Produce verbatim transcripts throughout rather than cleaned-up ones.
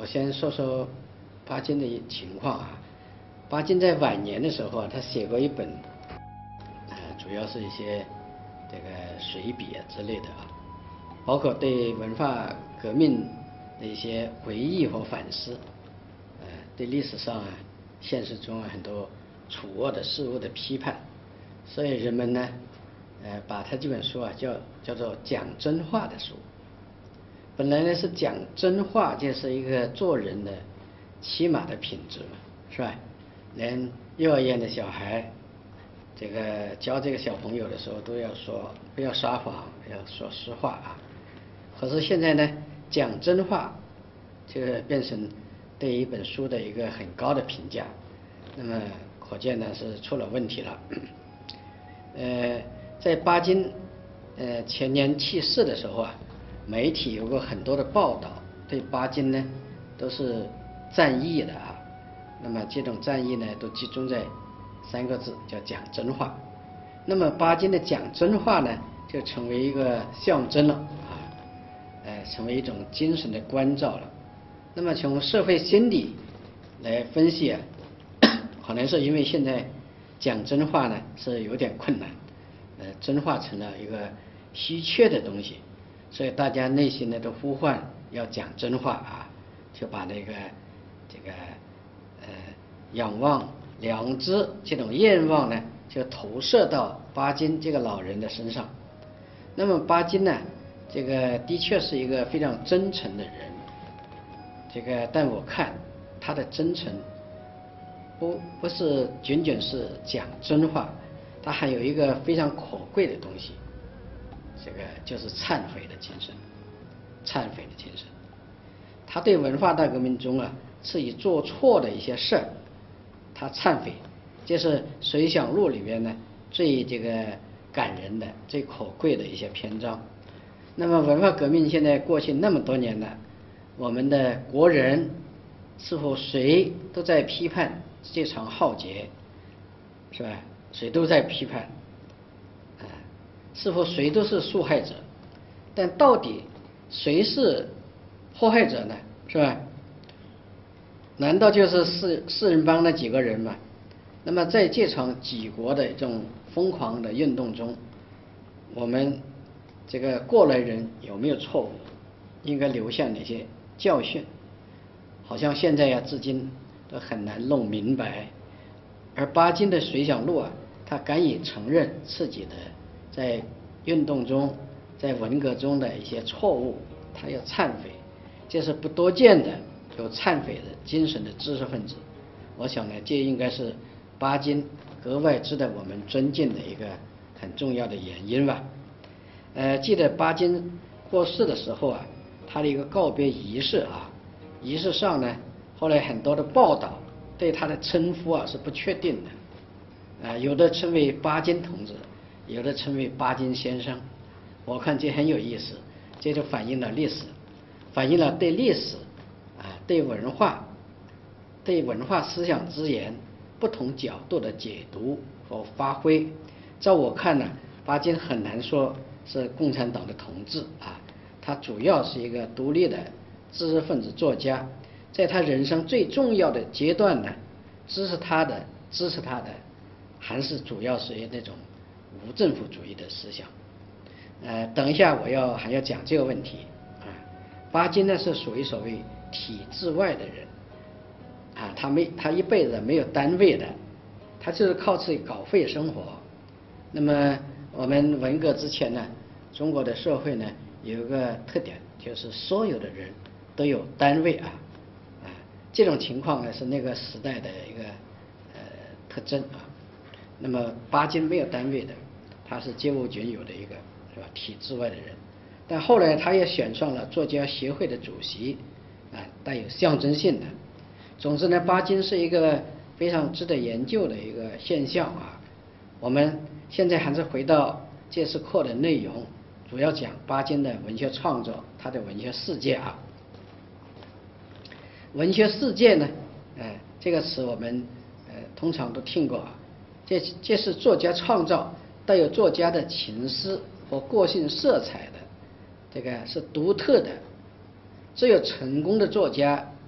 我先说说巴金的情况啊。巴金在晚年的时候啊，他写过一本，呃，主要是一些这个随笔啊之类的啊，包括对文化革命的一些回忆和反思，呃，对历史上啊、现实中啊很多处恶的事物的批判，所以人们呢，呃，把他这本书啊叫叫做讲真话的书。本来呢是讲真话，就是一个做人的起码的品质嘛，是吧？连幼儿园的小孩，这个教这个小朋友的时候都要说不要撒谎，要说实话啊。可是现在呢，讲真话，这个变成对一本书的一个很高的评价，那么可见呢是出了问题了。呃，在巴金呃前年去世的时候啊，媒体有过很多的报道，对巴金呢都是赞誉的啊。那么这种赞誉呢，都集中在三个字，叫讲真话。那么巴金的讲真话呢，就成为一个象征了啊，呃，成为一种精神的关照了。那么从社会心理来分析啊，可能是因为现在讲真话呢是有点困难，呃，真话成了一个稀缺的东西，所以大家内心呢都呼唤要讲真话啊，就把那个这个呃仰望良知这种愿望呢，就投射到巴金这个老人的身上。那么巴金呢，这个的确是一个非常真诚的人，这个但我看他的真诚不不是仅仅是讲真话，他还有一个非常可贵的东西，这个就是忏悔的精神。忏悔的精神，他对文化大革命中啊自己做错的一些事儿，他忏悔，这是《随想录》里面呢最这个感人的、最可贵的一些篇章。那么文化革命现在过去那么多年了，我们的国人似乎谁都在批判这场浩劫，是吧？谁都在批判，啊，似乎谁都是受害者，但到底谁是祸害者呢？是吧？难道就是四四人帮那几个人吗？那么在这场举国的这种疯狂的运动中，我们这个过来人有没有错误？应该留下哪些教训？好像现在呀，至今都很难弄明白。而巴金的《随想录》啊，他敢于承认自己的在运动中、在文革中的一些错误，他要忏悔，这是不多见的有忏悔的精神的知识分子。我想呢，这应该是巴金格外值得我们尊敬的一个很重要的原因吧。呃，记得巴金过世的时候啊，他的一个告别仪式啊，仪式上呢，后来很多的报道对他的称呼啊是不确定的，啊、呃，有的称为巴金同志，有的称为巴金先生。我看这很有意思，这就反映了历史，反映了对历史啊、呃、对文化、对文化思想资源不同角度的解读和发挥。照我看呢，巴金很难说是共产党的同志啊，他主要是一个独立的知识分子作家，在他人生最重要的阶段呢，支持他的支持他的还是主要是那种无政府主义的思想。呃，等一下我要还要讲这个问题啊。巴金呢是属于所谓体制外的人啊，他没他一辈子没有单位的，他就是靠自己稿费生活。那么我们文革之前呢，中国的社会呢有一个特点，就是所有的人都有单位啊，啊，这种情况呢是那个时代的一个呃特征啊。那么巴金没有单位的，他是皆无仅有的一个是吧体制外的人，但后来他也选上了作家协会的主席啊，带有象征性的。总之呢，巴金是一个非常值得研究的一个现象啊。我们现在还是回到这次课的内容，主要讲巴金的文学创作，他的文学世界啊。文学世界呢，呃，这个词我们呃通常都听过啊。这这是作家创造带有作家的情思和个性色彩的，这个是独特的。只有成功的作家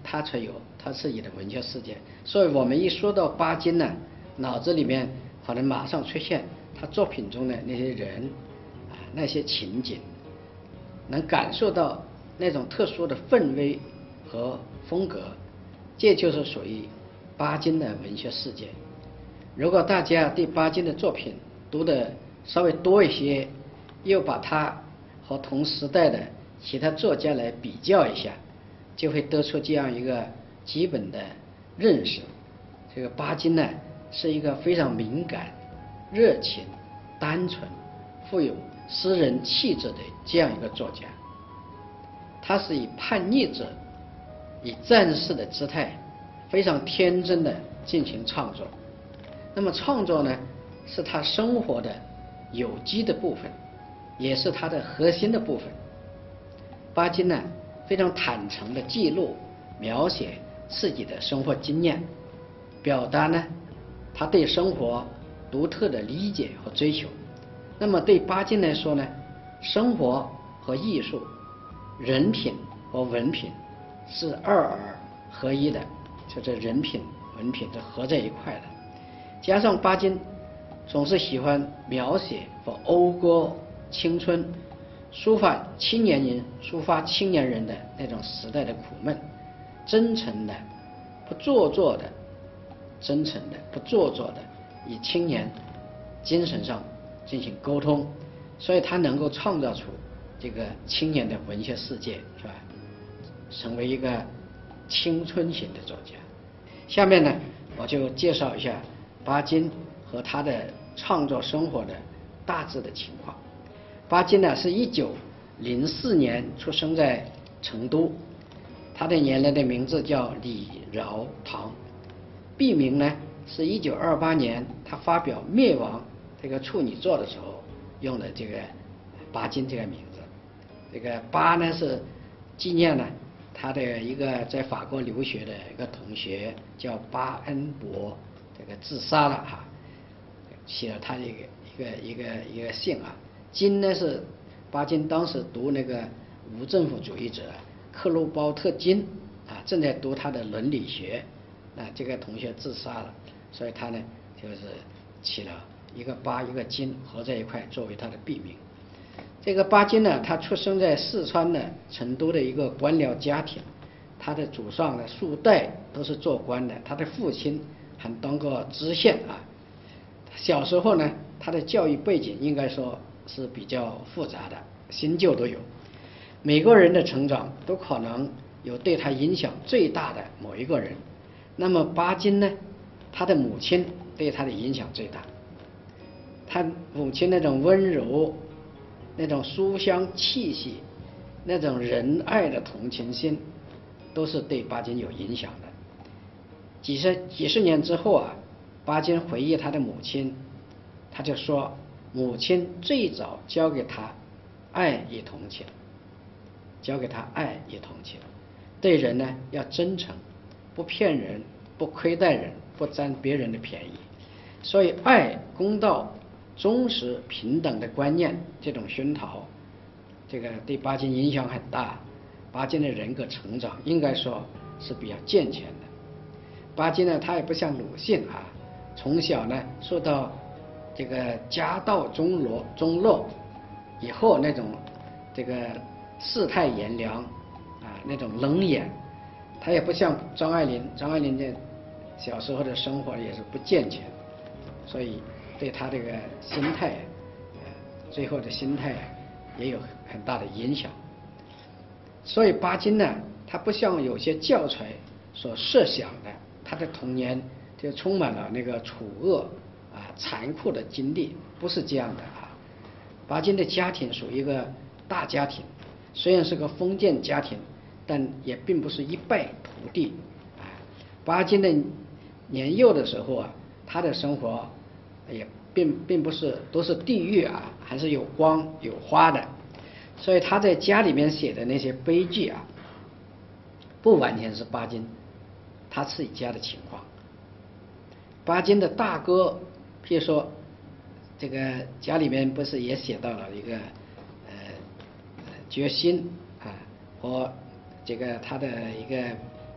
他才有他自己的文学世界。所以我们一说到巴金呢，脑子里面可能马上出现他作品中的那些人啊，那些情景，能感受到那种特殊的氛围和风格，这就是属于巴金的文学世界。如果大家对巴金的作品读的稍微多一些，又把他和同时代的其他作家来比较一下，就会得出这样一个基本的认识。这个巴金呢，是一个非常敏感、热情、单纯、富有诗人气质的这样一个作家。他是以叛逆者、以战士的姿态，非常天真的进行创作。那么创作呢，是他生活的有机的部分，也是他的核心的部分。巴金呢，非常坦诚的记录、描写自己的生活经验，表达呢他对生活独特的理解和追求。那么对巴金来说呢，生活和艺术、人品和文品是二而合一的，就是人品、文品是合在一块的。加上巴金总是喜欢描写和讴歌青春，抒发青年人抒发青年人的那种时代的苦闷，真诚的、不做作的、真诚的、不做作的，以青年精神上进行沟通，所以他能够创造出这个青年的文学世界，是吧？成为一个青春型的作家。下面呢，我就介绍一下巴金和他的创作生活的大致的情况。巴金呢，是一九零四年出生在成都，他的原来的名字叫李饶堂，笔名呢是一九二八年他发表《灭亡》这个处女作的时候用的这个巴金这个名字。这个巴呢是纪念呢他的一个在法国留学的一个同学叫巴恩伯，这个自杀了哈，写了他的一个一个一个一个信啊。金呢是巴金当时读那个无政府主义者克鲁包特金啊，正在读他的伦理学，那这个同学自杀了，所以他呢就是起了一个巴一个金合在一块作为他的笔名。这个巴金呢，他出生在四川的成都的一个官僚家庭，他的祖上呢数代都是做官的，他的父亲还当过知县啊。小时候呢，他的教育背景应该说是比较复杂的，新旧都有。每个人的成长都可能有对他影响最大的某一个人。那么巴金呢，他的母亲对他的影响最大。他母亲那种温柔、那种书香气息、那种仁爱的同情心，都是对巴金有影响的。几十几十年之后啊，巴金回忆他的母亲，他就说，母亲最早教给他爱与同情，教给他爱与同情，对人呢要真诚，不骗人，不亏待人，不占别人的便宜。所以爱、公道、忠实、平等的观念这种熏陶，这个对巴金影响很大。巴金的人格成长应该说是比较健全的。巴金呢，他也不像鲁迅啊，从小呢受到这个家道中落中落以后那种这个世态炎凉啊，那种冷眼。他也不像张爱玲，张爱玲的小时候的生活也是不健全，所以对他这个心态，呃，最后的心态也有很大的影响。所以巴金呢，他不像有些教材所设想的，他的童年就充满了那个楚恶啊、残酷的经历，不是这样的啊。巴金的家庭属于一个大家庭，虽然是个封建家庭，但也并不是一败涂地啊。巴金的年幼的时候啊，他的生活也并并不是都是地狱啊，还是有光有花的。所以他在家里面写的那些悲剧啊，不完全是巴金他自己家的情况。巴金的大哥，譬如说这个家里面不是也写到了一个呃决心啊和这个他的一个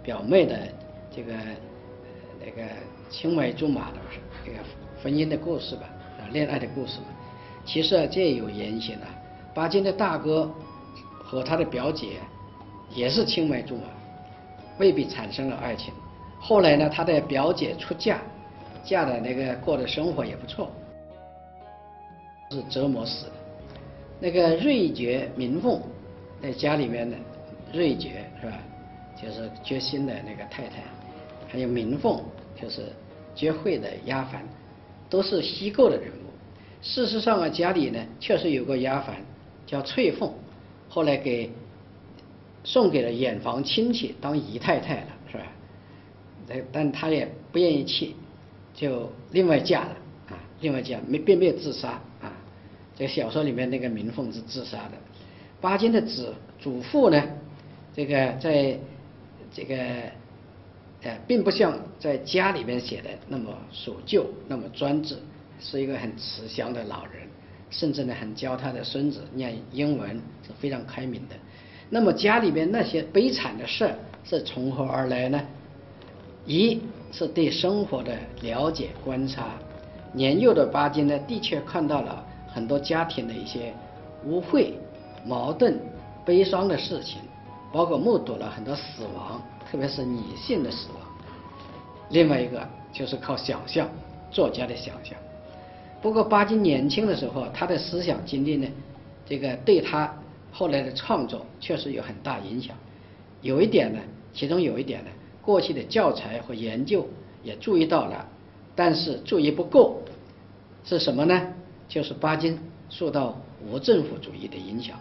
表妹的这个那个青梅竹马的这个婚姻的故事吧，啊，恋爱的故事吧。其实啊，这也有原型啊。巴金的大哥和他的表姐也是青梅竹马，未必产生了爱情。后来呢，他的表姐出嫁，嫁的那个过的生活也不错，是折磨死的。那个瑞觉明凤在家里面呢，瑞觉是吧，就是觉心的那个太太，还有明凤就是觉慧的丫鬟，都是虚构的人物。事实上啊，家里呢确实有个丫鬟叫翠凤，后来给送给了远房亲戚当姨太太了，是吧？但她也不愿意去，就另外嫁了啊，另外嫁没并没有自杀啊。这个小说里面那个明凤是自杀的。巴金的祖祖父呢，这个在这个呃，并不像在家里面写的那么守旧，那么专制，是一个很慈祥的老人，甚至呢，很教他的孙子念英文，是非常开明的。那么家里面那些悲惨的事是从何而来呢？一是对生活的了解观察，年幼的巴金呢，的确看到了很多家庭的一些污秽、矛盾、悲伤的事情，包括目睹了很多死亡，特别是女性的死亡。另外一个就是靠想象，作家的想象。不过巴金年轻的时候，他的思想经历呢，这个对他后来的创作确实有很大影响。有一点呢，其中有一点呢，过去的教材和研究也注意到了，但是注意不够，是什么呢？就是巴金受到无政府主义的影响。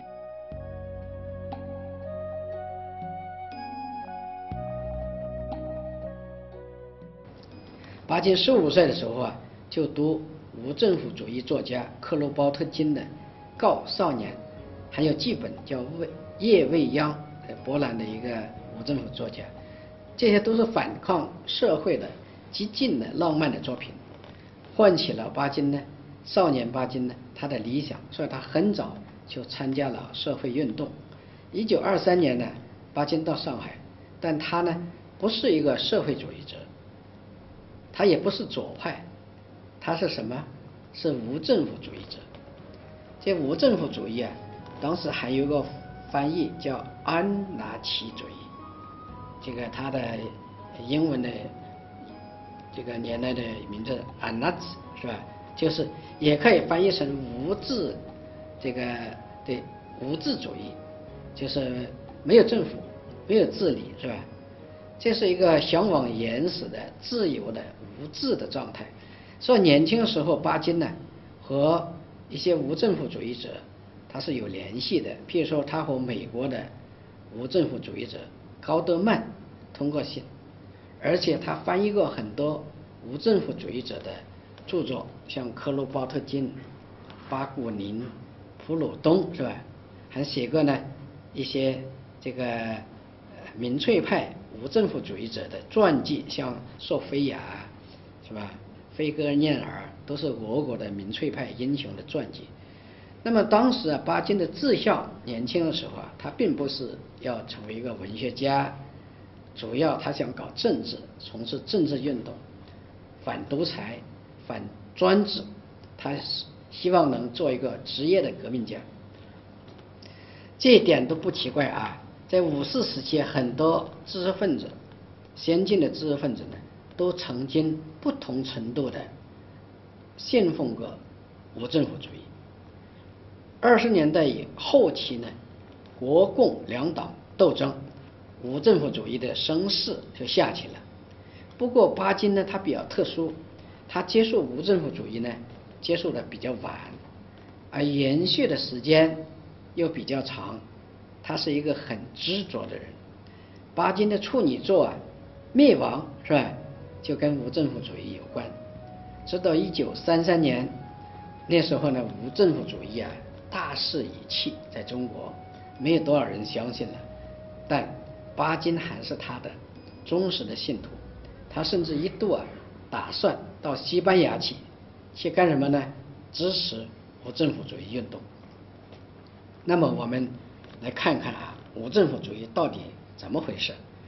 巴金十五岁的时候啊，就读无政府主义作家克鲁鲍特金的《告少年》，还有几本叫魏叶未央，波兰的一个无政府作家，这些都是反抗社会的激进的浪漫的作品，唤起了巴金呢，少年巴金呢他的理想，所以他很早就参加了社会运动。一九二三年呢，巴金到上海，但他呢不是一个社会主义者。他也不是左派，他是什么？是无政府主义者。这无政府主义啊，当时还有个翻译叫安纳奇主义，这个他的英文的这个年代的名字 Anarchy 是吧？就是也可以翻译成无治，这个对无治主义，就是没有政府，没有治理，是吧？这是一个向往原始的、自由的、无治的状态。所以年轻的时候，巴金呢和一些无政府主义者他是有联系的。譬如说，他和美国的无政府主义者高德曼通过信，而且他翻译过很多无政府主义者的著作，像克鲁鲍特金、巴古宁、普鲁东，是吧？还写过呢一些这个民粹派无政府主义者的传记，像索菲亚，是吧？菲戈涅尔都是俄国的民粹派英雄的传记。那么当时啊，巴金的志向，年轻的时候啊，他并不是要成为一个文学家，主要他想搞政治，从事政治运动，反独裁、反专制，他希望能做一个职业的革命家。这一点都不奇怪啊。在五四时期，很多知识分子，先进的知识分子呢，都曾经不同程度的信奉过无政府主义。二十年代以后期呢，国共两党斗争，无政府主义的声势就下去了。不过巴金呢，他比较特殊，他接受无政府主义呢，接受的比较晚，而延续的时间又比较长。他是一个很执着的人。巴金的处女作啊，灭亡是吧，就跟无政府主义有关。直到一九三三年，那时候呢，无政府主义啊大势已去，在中国没有多少人相信了，但巴金还是他的忠实的信徒。他甚至一度啊打算到西班牙去，去干什么呢？支持无政府主义运动。那么我们来看看啊，无政府主义到底怎么回事？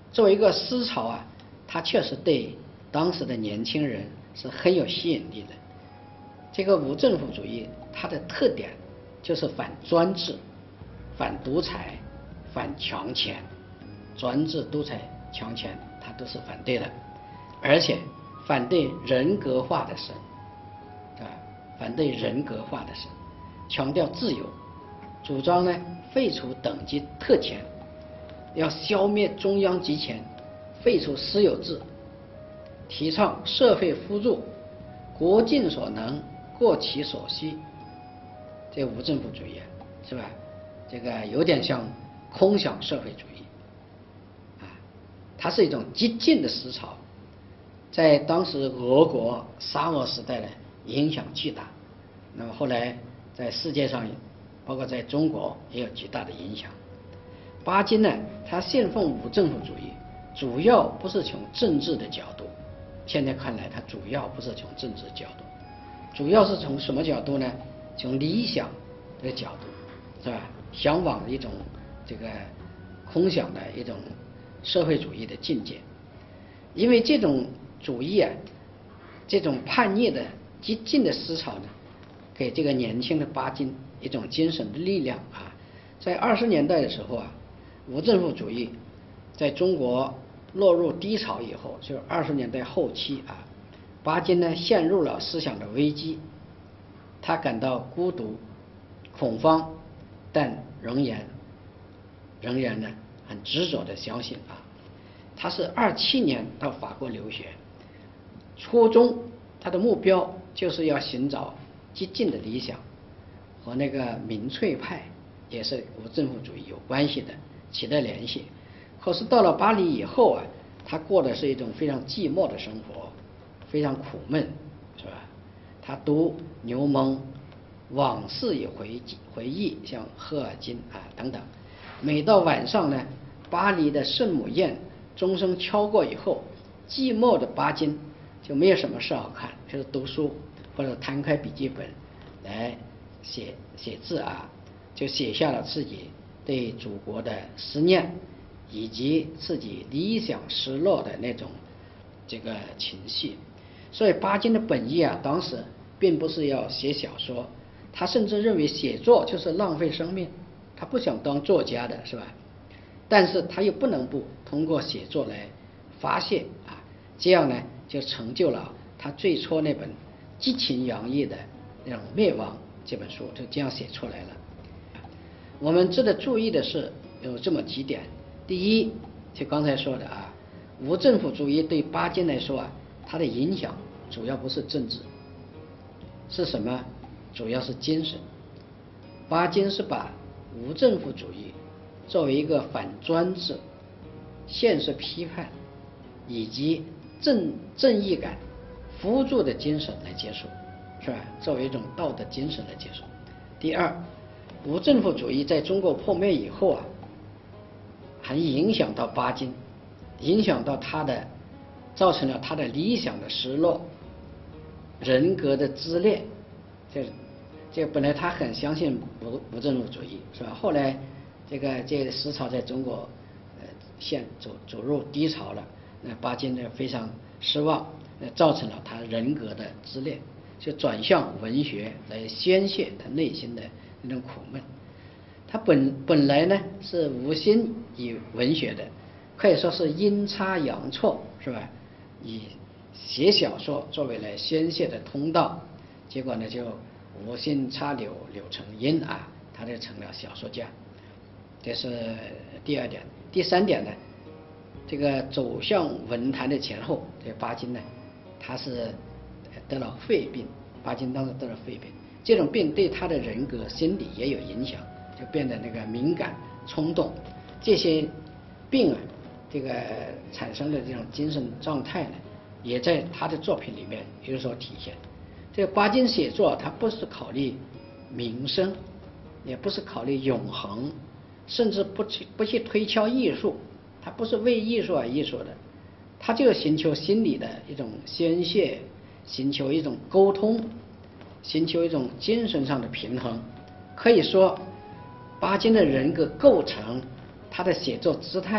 作为一个思潮啊，它确实对当时的年轻人是很有吸引力的。这个无政府主义它的特点就是反专制、反独裁、反强权，专制、独裁、强权它都是反对的，而且反对人格化的神，啊，反对人格化的神，强调自由，主张呢废除等级特权，要消灭中央集权，废除私有制，提倡社会互助，国尽所能，过其所需。这无政府主义是吧？这个有点像空想社会主义啊，它是一种激进的思潮，在当时俄国沙俄时代呢影响巨大，那么后来在世界上，包括在中国也有极大的影响。巴金呢，他信奉无政府主义，主要不是从政治的角度，现在看来他主要不是从政治角度，主要是从什么角度呢？从理想的角度，是吧？向往一种这个空想的一种社会主义的境界。因为这种主义啊，这种叛逆的激进的思潮呢，给这个年轻的巴金一种精神的力量啊。在二十年代的时候啊，无政府主义在中国落入低潮以后，就是二十年代后期啊，巴金呢陷入了思想的危机，他感到孤独、恐慌，但仍然仍然呢很执着的相信啊。他是二七年到法国留学，初衷他的目标就是要寻找激进的理想，和那个民粹派也是无政府主义有关系的，起了联系。可是到了巴黎以后啊，他过的是一种非常寂寞的生活，非常苦闷，是吧？他读牛虻往事与回回忆，像赫尔金啊等等。每到晚上呢，巴黎的圣母院钟声敲过以后，寂寞的巴金就没有什么事好看，就是读书或者摊开笔记本来写写字啊，就写下了自己对祖国的思念，以及自己理想失落的那种这个情绪。所以巴金的本意啊，当时并不是要写小说，他甚至认为写作就是浪费生命，他不想当作家的，是吧？但是他又不能不通过写作来发泄啊，这样呢就成就了他最初那本激情洋溢的那种《灭亡》这本书，就这样写出来了。我们值得注意的是有这么几点。第一，就刚才说的啊，无政府主义对巴金来说啊，它的影响主要不是政治，是什么？主要是精神。巴金是把无政府主义作为一个反专制、现实批判以及正正义感、辅助的精神来接受，是吧？作为一种道德精神来接受。第二，无政府主义在中国破灭以后啊，还影响到巴金，影响到他的，造成了他的理想的失落，人格的撕裂。这这本来他很相信无无政府主义，是吧？后来这个这个思潮在中国呃陷走走入低潮了，那巴金呢非常失望，那造成了他人格的撕裂，就转向文学来宣泄他内心的那种苦闷。他本本来呢是无心以文学的，可以说是阴差阳错，是吧？以写小说作为来宣泄的通道，结果呢就无心插柳柳成荫啊，他就成了小说家。这是第二点。第三点呢，这个走向文坛的前后，这巴金呢，他是得了肺病，巴金当时得了肺病，这种病对他的人格心理也有影响，就变得那个敏感冲动。这些病啊，这个产生的这种精神状态呢，也在他的作品里面有所体现。这个巴金写作，他不是考虑名声，也不是考虑永恒，甚至不去不去推敲艺术，他不是为艺术而艺术的，他就寻求心理的一种宣泄，寻求一种沟通，寻求一种精神上的平衡。可以说，巴金的人格构成，他的写作姿态，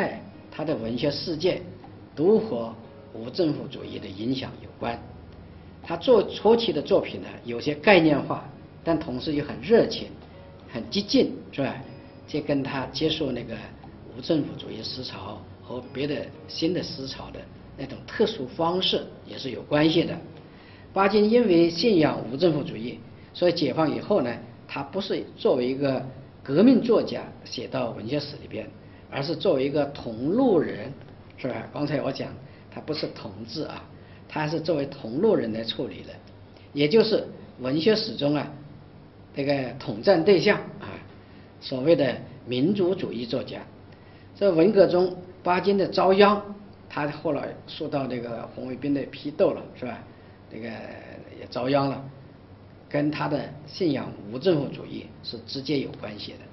他的文学世界都和无政府主义的影响有关。他做初期的作品呢，有些概念化，但同时又很热情、很激进，是吧？这跟他接受那个无政府主义思潮和别的新的思潮的那种特殊方式也是有关系的。巴金因为信仰无政府主义，所以解放以后呢，他不是作为一个革命作家写到文学史里边，而是作为一个同路人，是吧？刚才我讲他不是同志啊，他是作为同路人来处理的，也就是文学史中啊这个统战对象啊，所谓的民族主义作家。这文革中巴金的遭殃，他后来受到这个红卫兵的批斗了，是吧？这个也遭殃了，跟他的信仰无政府主义是直接有关系的。